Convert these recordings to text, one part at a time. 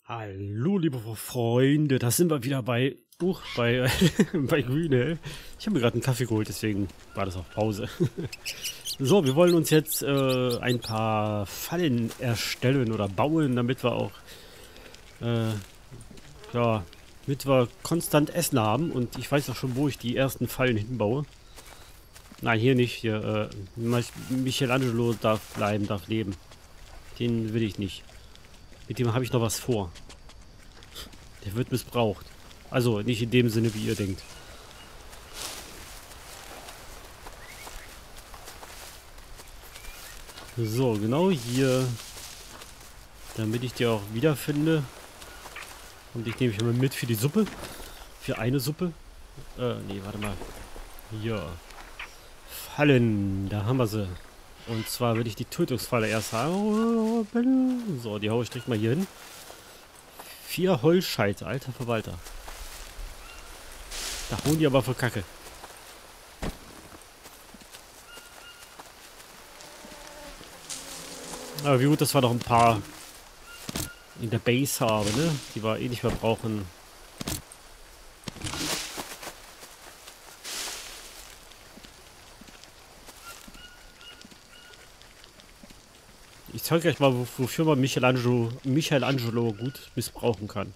Hallo, liebe Freunde, da sind wir wieder bei bei Grünhell. Ich habe mir gerade einen Kaffee geholt, deswegen war das auf Pause. So, wir wollen uns jetzt ein paar Fallen erstellen oder bauen, damit wir auch ja, damit wir konstant Essen haben. Und ich weiß auch schon, wo ich die ersten Fallen hinbaue. Nein, hier nicht. Hier, Michelangelo darf bleiben, darf leben. Den will ich nicht. Mit dem habe ich noch was vor. Der wird missbraucht. Also nicht in dem Sinne, wie ihr denkt. So, genau hier. Damit ich die auch wiederfinde. Und ich nehme ich mal mit für die Suppe. Für eine Suppe. Nee, warte mal. Hier. Fallen. Da haben wir sie. Und zwar will ich die Tötungsfalle erst haben. So, die haue ich direkt mal hier hin. 4 Holzscheite, alter Verwalter. Da hauen die aber für Kacke. Aber wie gut, dass wir noch ein paar in der Base haben, ne? Die wir eh nicht mehr brauchen. Ich zeige euch mal, wofür man Michelangelo gut missbrauchen kann.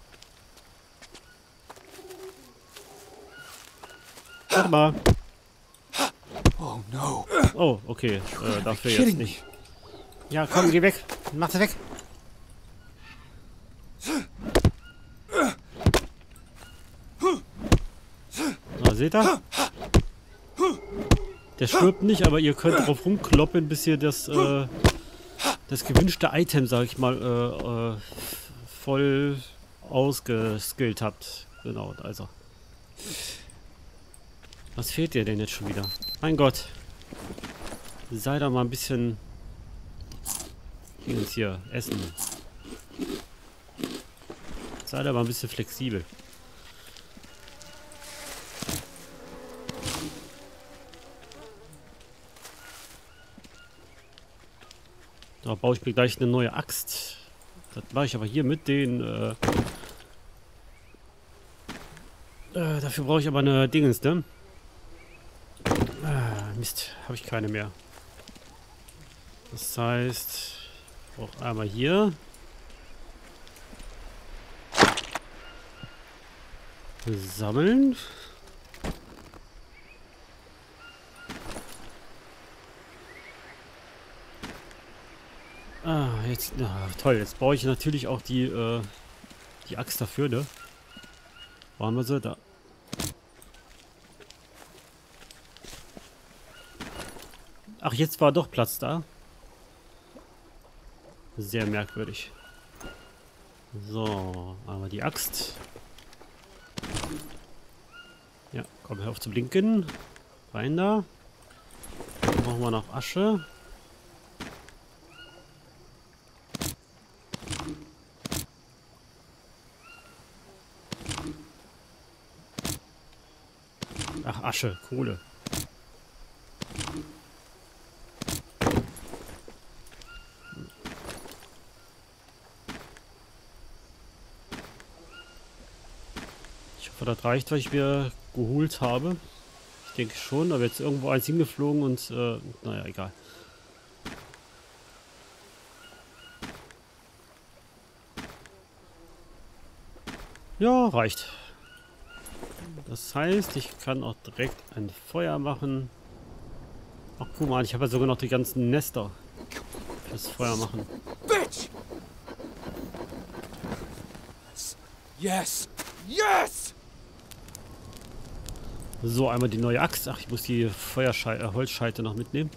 Warte mal. Oh no. Oh, okay. Dafür jetzt nicht. Ja, komm, geh weg. Mach sie weg. Na, seht ihr? Der stirbt nicht, aber ihr könnt drauf rumkloppen, bis ihr das gewünschte Item, sag ich mal, voll ausgeskillt habt. Genau, also. Was fehlt dir denn jetzt schon wieder? Mein Gott. Sei da mal ein bisschen... Hier, essen. Sei da mal ein bisschen flexibel. Da baue ich mir gleich eine neue Axt. Das mache ich aber hier mit den... dafür brauche ich aber eine Dingens, ne? Mist, habe ich keine mehr. Das heißt, ich brauche einmal hier. Sammeln. Jetzt, toll, jetzt baue ich natürlich auch die Axt dafür, ne? Wo haben wir sie? Da. Ach, jetzt war doch Platz da. Sehr merkwürdig. So, einmal die Axt. Ja, komm, hör auf zu blinken. Rein da. Dann brauchen wir noch Asche. Ach, Asche, Kohle. Ich hoffe, das reicht, was ich mir geholt habe. Ich denke schon, aber jetzt irgendwo eins hingeflogen und, naja, egal. Ja, reicht. Das heißt, ich kann auch direkt ein Feuer machen. Ach, guck mal, ich habe ja sogar noch die ganzen Nester fürs Feuer machen. Bitch! Yes! Yes! So, einmal die neue Axt. Ach, ich muss die Holzscheite noch mitnehmen.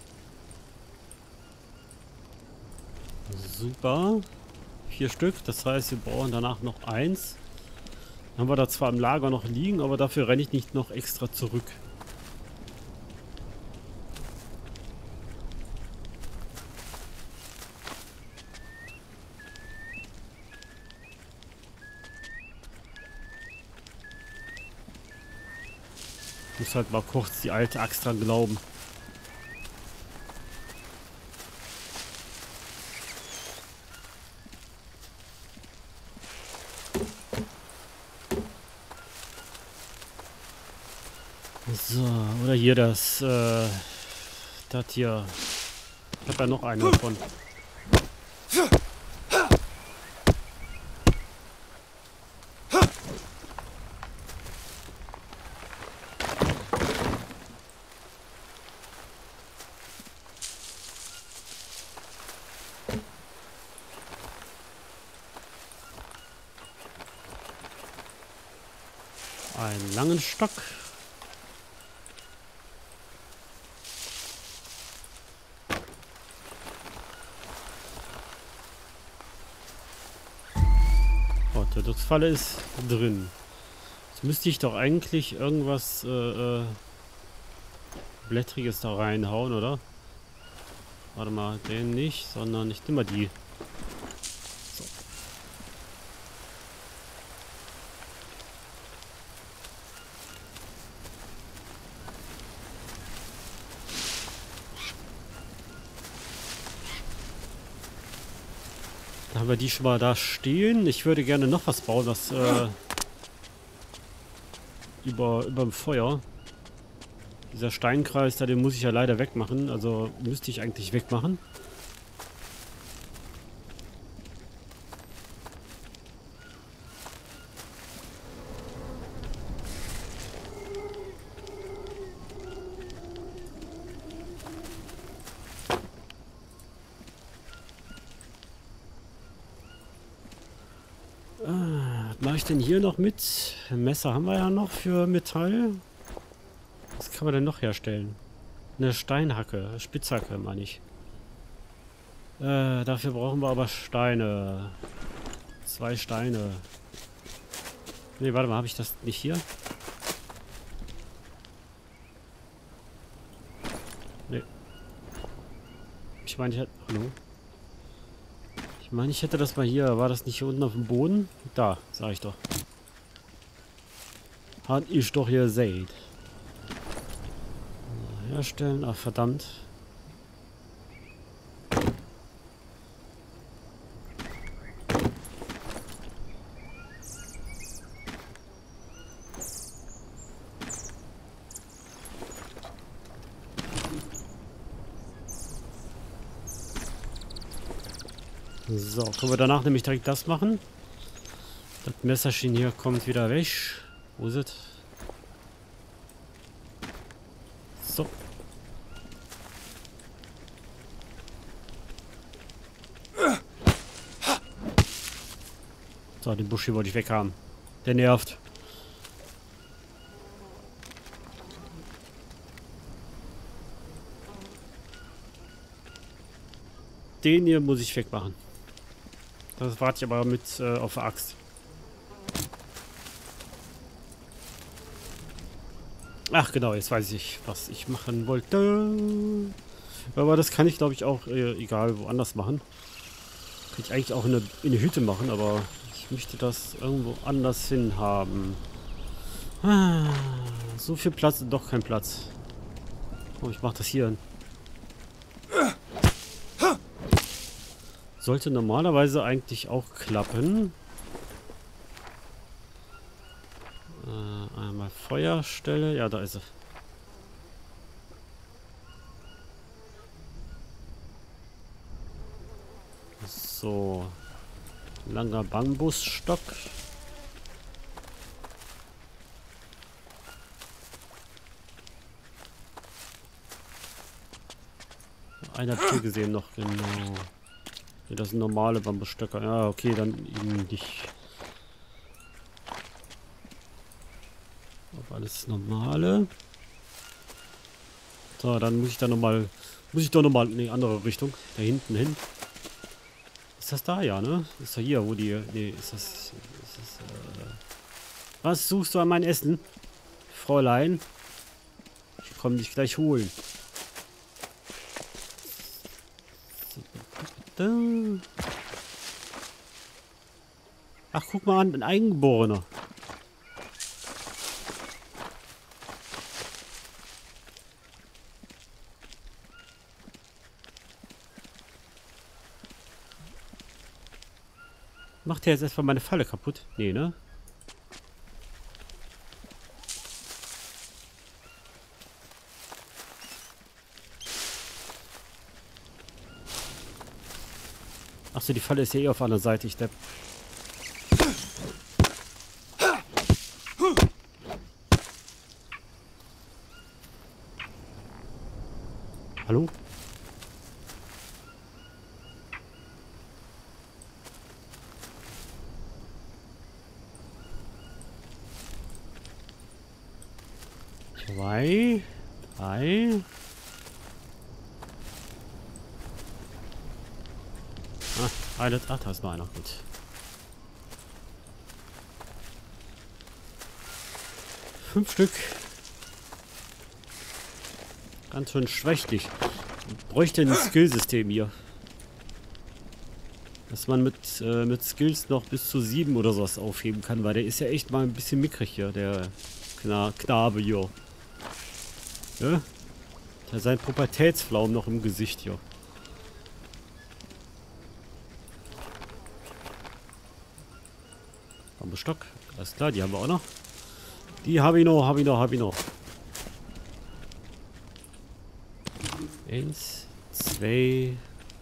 Super. 4 Stück. Das heißt, wir brauchen danach noch 1. Dann haben wir da zwar im Lager noch liegen, aber dafür renne ich nicht noch extra zurück. Ich muss halt mal kurz die alte Axt dran glauben. So, oder hier das hier. Ich habe ja noch eine davon. Einen langen Stock. Oh, die Dutzfalle ist drin. Jetzt müsste ich doch eigentlich irgendwas Blättriges da reinhauen, oder? Warte mal, den nicht, sondern ich nehme mal die. So. Dann haben wir die schon mal da stehen. Ich würde gerne noch was bauen, das über dem Feuer. Dieser Steinkreis da, den muss ich ja leider wegmachen. Also müsste ich eigentlich wegmachen. Was mache ich denn hier noch mit? Ein Messer haben wir ja noch für Metall. Was kann man denn noch herstellen? Eine Steinhacke, Spitzhacke meine ich. Dafür brauchen wir aber Steine. 2 Steine. Ne, warte mal, habe ich das nicht hier? Ne. Ich meine, ich hätte... Hallo? Ich meine, ich hätte das mal hier. War das nicht hier unten auf dem Boden? Da, sag ich doch. Hat ich doch hier gesehen. Herstellen. Ach, verdammt. So, können wir danach nämlich direkt das machen. Das Messerchen hier kommt wieder weg. Wo ist es? So. So, den Busch hier wollte ich weghaben. Der nervt. Den hier muss ich wegmachen. Das warte ich aber mit auf der Axt. Ach genau, jetzt weiß ich, was ich machen wollte. Aber das kann ich, glaube ich, auch egal woanders machen. Kann ich eigentlich auch in eine Hütte machen, aber ich möchte das irgendwo anders hin haben. Ah, so viel Platz und doch kein Platz. Oh, ich mache das hier hin. Sollte normalerweise eigentlich auch klappen. Einmal Feuerstelle. Ja, da ist sie. So. Langer Bambusstock. Einer hat hier gesehen noch, genau. Ja, das sind normale Bambusstöcke. Ja, okay, dann eben nicht. Aber alles normale. So, dann muss ich da nochmal. Muss ich doch nochmal in die andere Richtung. Da hinten hin. Ist das da, ja, ne? Ist da hier, wo die. Nee, ist das. Was suchst du an mein Essen? Fräulein? Ich komme dich gleich holen. Ach, guck mal an, ein Eingeborener. Macht der jetzt erstmal meine Falle kaputt? Nee, ne? Achso, die Falle ist ja eh auf der anderen Seite. Ich depp. Hallo? Zwei. Drei. Ach, da ist noch einer. Gut. 5 Stück. Ganz schön schwächlich. Bräuchte ein Skillsystem hier. Dass man mit Skills noch bis zu 7 oder sowas aufheben kann, weil der ist ja echt mal ein bisschen mickrig hier, der Knabe hier. Ja? Der hat seinen Pubertätsflaum noch im Gesicht hier. Stock. Alles klar, die haben wir auch noch. Die habe ich noch. 1, 2.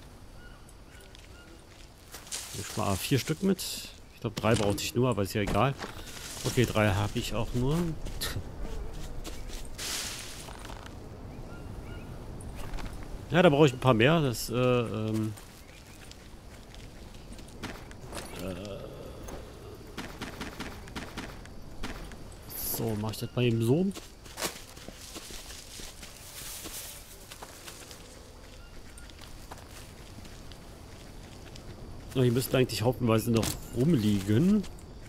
Ich mal 4 Stück mit. Ich glaube 3 brauchte ich nur, aber ist ja egal. Okay, 3 habe ich auch nur. Ja, da brauche ich ein paar mehr. Das, so, mache ich das mal eben so. So, hier müssten eigentlich haufenweise noch rumliegen.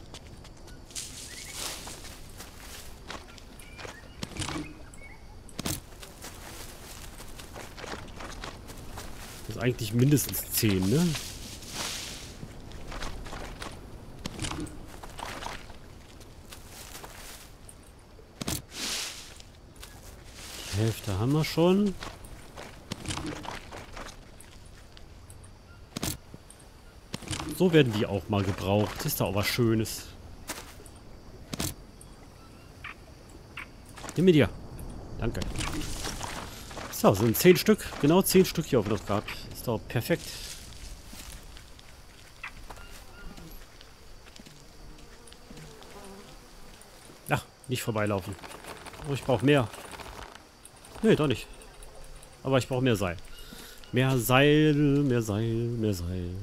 Das ist eigentlich mindestens 10, ne? Die Hälfte haben wir schon. So werden die auch mal gebraucht. Das ist doch auch was Schönes. Nimm mir dir. Danke. So, sind 10 Stück. Genau 10 Stück hier auf noch gehabt. Ist doch perfekt. Ach, nicht vorbeilaufen. Oh, ich brauche mehr. Nee, doch nicht. Aber ich brauche mehr Seil. Mehr Seil, mehr Seil, mehr Seil.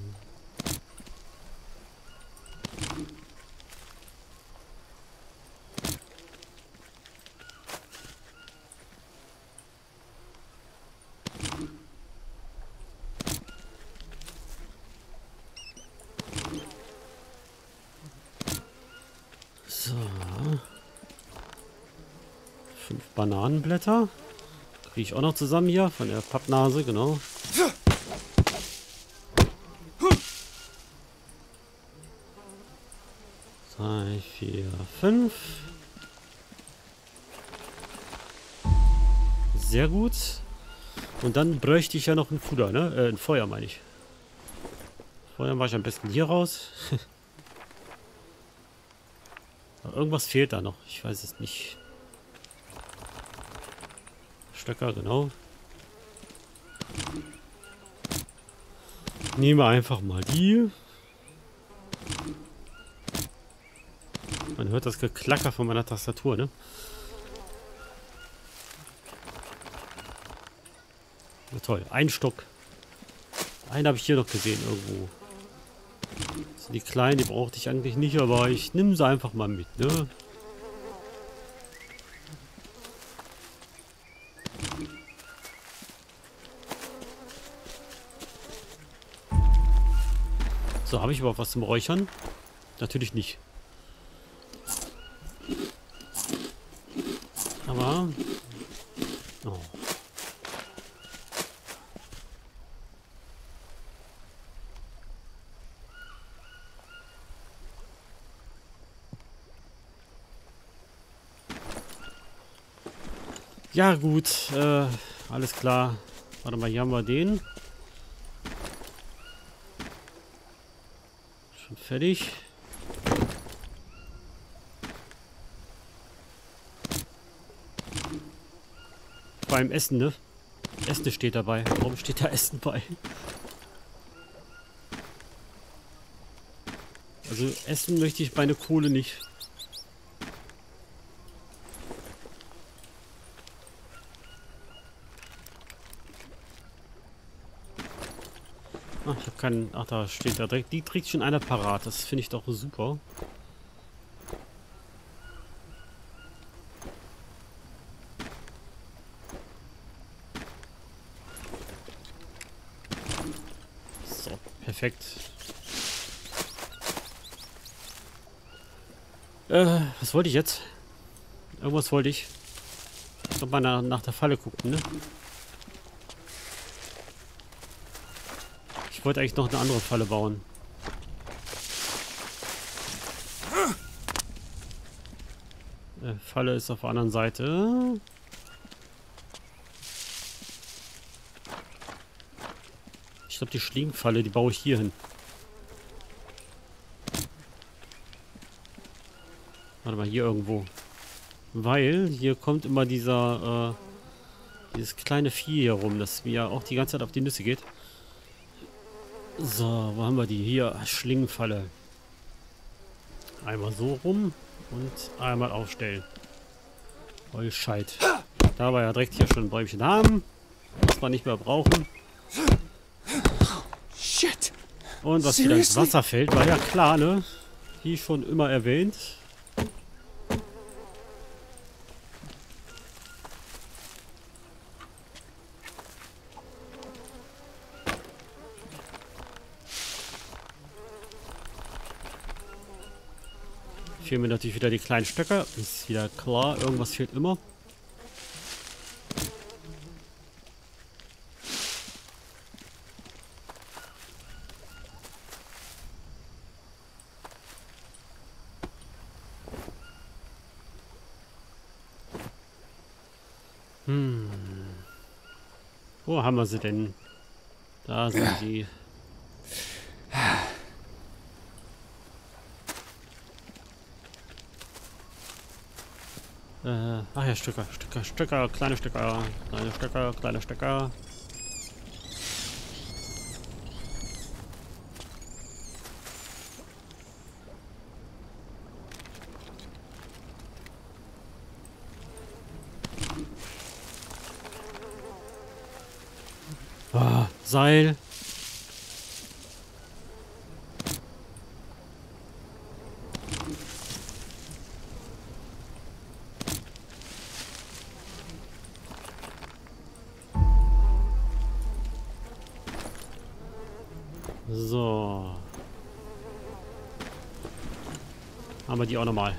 So. 5 Bananenblätter. Kriege ich auch noch zusammen hier von der Pappnase, genau. Drei, 4, 5. Sehr gut. Und dann bräuchte ich ja noch ein Futter, ne? Ein Feuer meine ich. Feuer mache ich am besten hier raus. Irgendwas fehlt da noch. Ich weiß es nicht. Stöcker, genau. Nehmen wir einfach mal die. Man hört das Geklacker von meiner Tastatur, ne? Na toll, ein Stock. Einen habe ich hier noch gesehen irgendwo. Das sind die kleinen, die brauchte ich eigentlich nicht, aber ich nehme sie einfach mal mit, ne? So, habe ich überhaupt was zum Räuchern? Natürlich nicht. Aber... Oh. Ja gut, alles klar. Warte mal, hier haben wir den. Schon fertig. Beim Essen, ne? Essen steht dabei. Warum steht da Essen bei? Also essen möchte ich meine Kohle nicht. Ach, ich habe keinen... Ach, da steht da direkt... Die trägt schon einer parat. Das finde ich doch super. So, perfekt. Was wollte ich jetzt? Irgendwas wollte ich. Ich glaube mal nach der Falle gucken, ne? Ich wollte eigentlich noch eine andere Falle bauen. Falle ist auf der anderen Seite. Ich glaube, die Schlingfalle, die baue ich hier hin. Warte mal, hier irgendwo. Weil hier kommt immer dieses kleine Vieh hier rum, das mir auch die ganze Zeit auf die Nüsse geht. So, wo haben wir die? Hier, Schlingenfalle. Einmal so rum und einmal aufstellen. Scheit. Da war ja direkt hier schon ein Bäumchen haben. Was wir nicht mehr brauchen. Shit! Und was wieder ins Wasser fällt, war ja klar, ne? Wie schon immer erwähnt. Fehlen mir natürlich wieder die kleinen Stöcke. Ist wieder klar, irgendwas fehlt immer. Wo haben wir sie denn? Da sind sie. Ach ja, Stücker, kleine Stücker, kleine Stücker. Ah, Seil. So. Haben wir die auch nochmal.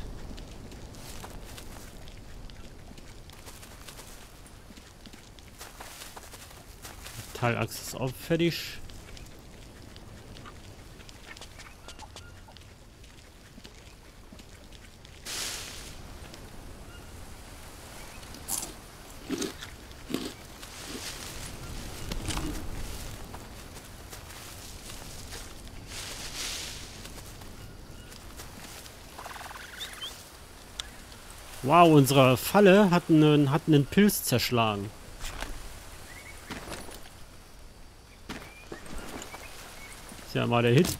Teilachse ist auch fertig. Wow, unsere Falle hat einen Pilz zerschlagen. Ist ja mal der Hit.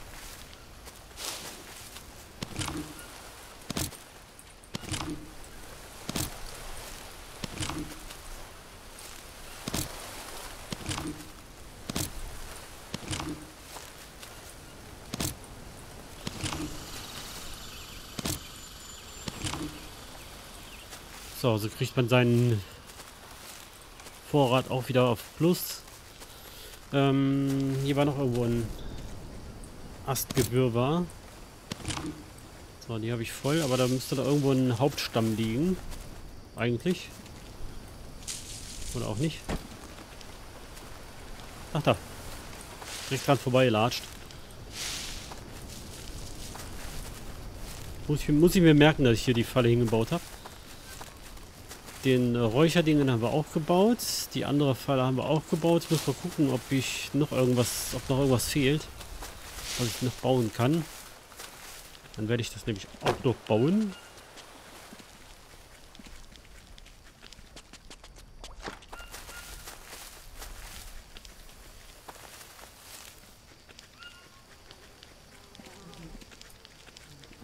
So, so kriegt man seinen Vorrat auch wieder auf Plus. Hier war noch irgendwo ein Astgewirrwarr. So, die habe ich voll, aber da müsste da irgendwo ein Hauptstamm liegen. Eigentlich. Oder auch nicht. Ach da. Direkt dran vorbeigelatscht. Muss ich mir merken, dass ich hier die Falle hingebaut habe. Den Räucherdingen haben wir auch gebaut. Die andere Falle haben wir auch gebaut. Ich muss mal gucken, ob noch irgendwas fehlt, was ich noch bauen kann. Dann werde ich das nämlich auch noch bauen.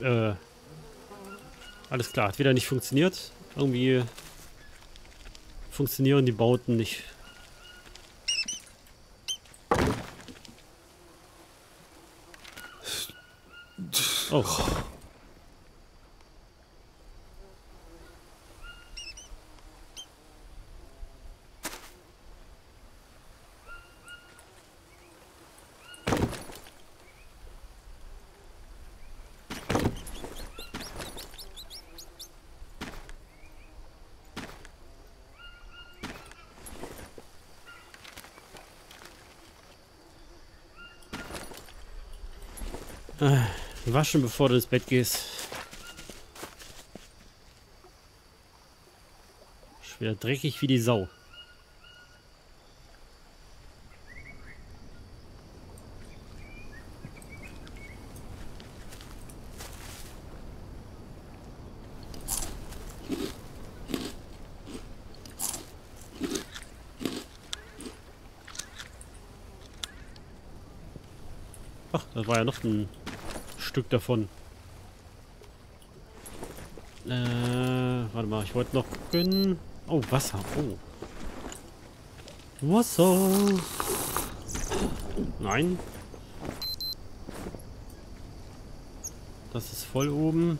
Alles klar, hat wieder nicht funktioniert. Irgendwie funktionieren die Bauten nicht. Oh. Waschen, bevor du ins Bett gehst. Schwer dreckig wie die Sau. Ach, das war ja noch ein Stück davon. Warte mal, ich wollte noch gucken. Oh, Wasser. Oh. Wasser. Nein. Das ist voll oben.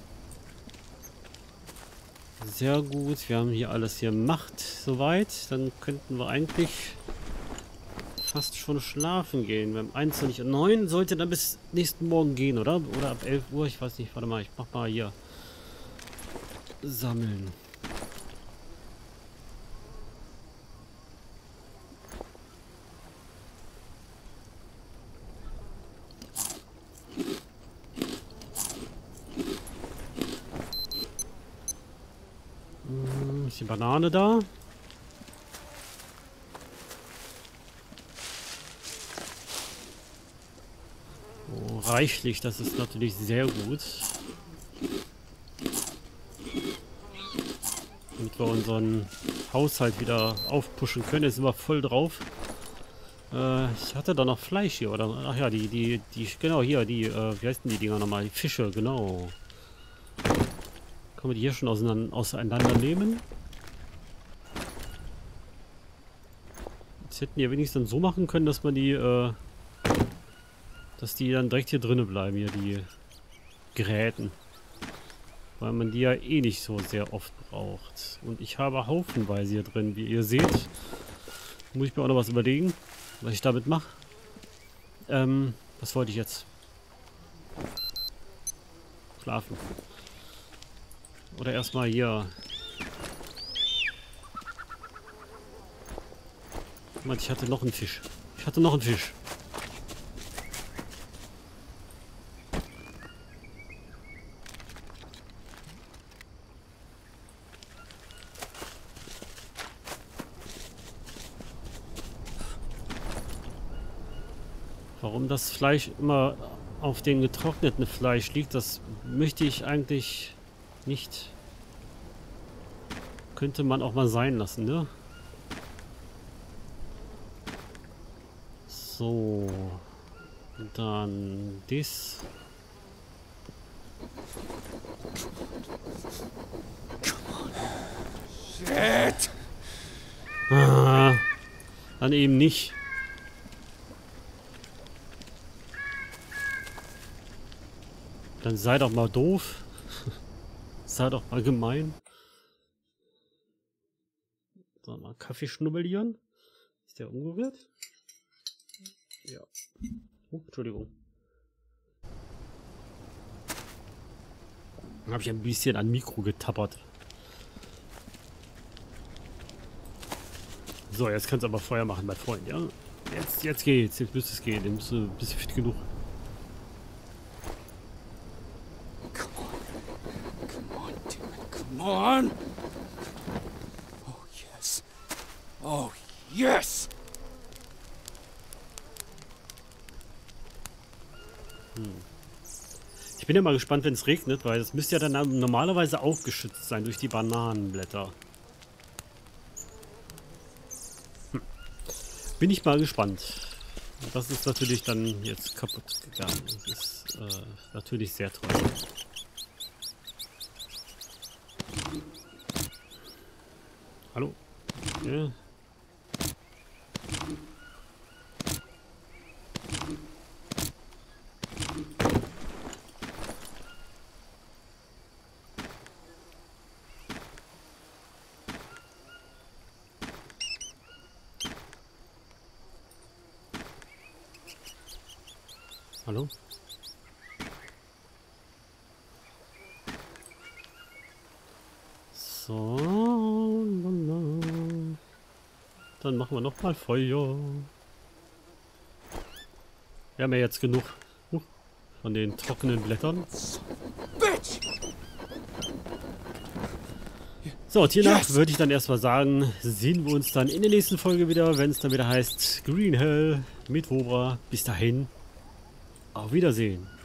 Sehr gut. Wir haben hier alles hier Macht soweit. Dann könnten wir eigentlich fast schon schlafen gehen. Wir haben 21:09. Sollte dann bis nächsten Morgen gehen, oder? Oder ab 11 Uhr. Ich weiß nicht. Warte mal. Ich mach mal hier. Sammeln. Ist die Banane da? Oh, reichlich, das ist natürlich sehr gut. Damit wir unseren Haushalt wieder aufpushen können. Jetzt sind wir voll drauf. Ich hatte da noch Fleisch hier, oder? Ach ja, genau hier, wie heißen die Dinger nochmal? Die Fische, genau. Können wir die hier schon auseinandernehmen? Jetzt hätten die ja wenigstens so machen können, dass man die, dass die dann direkt hier drinnen bleiben, hier die Gräten. Weil man die ja eh nicht so sehr oft braucht. Und ich habe haufenweise hier drin, wie ihr seht. Muss ich mir auch noch was überlegen, was ich damit mache. Was wollte ich jetzt? Schlafen. Oder erstmal hier. Mann, ich hatte noch einen Fisch. Ich hatte noch einen Fisch. Warum das Fleisch immer auf dem getrockneten Fleisch liegt, das möchte ich eigentlich nicht. Könnte man auch mal sein lassen, ne? So. Dann das. Shit! Ah, dann eben nicht. Dann sei doch mal doof. Sei doch mal gemein. So, mal Kaffee schnubbelieren. Ist der umgerührt? Ja. Entschuldigung. Dann habe ich ein bisschen an Mikro getappert. So, jetzt kannst du aber Feuer machen, mein Freund, ja? Jetzt geht's. Jetzt müsste es gehen. Jetzt bist du fit genug. Come on! Oh, yes. Oh, yes! Ich bin ja mal gespannt, wenn es regnet, weil das müsste ja dann normalerweise auch geschützt sein durch die Bananenblätter. Bin ich mal gespannt. Das ist natürlich dann jetzt kaputt gegangen. Das ist natürlich sehr toll. Hallo? Ja. Hallo? So. Dann machen wir noch mal Feuer. Wir haben ja jetzt genug von den trockenen Blättern. Bitch! So, und hiernach würde ich dann erstmal sagen, sehen wir uns dann in der nächsten Folge wieder, wenn es dann wieder heißt Green Hell mit Wobra. Bis dahin, auf Wiedersehen.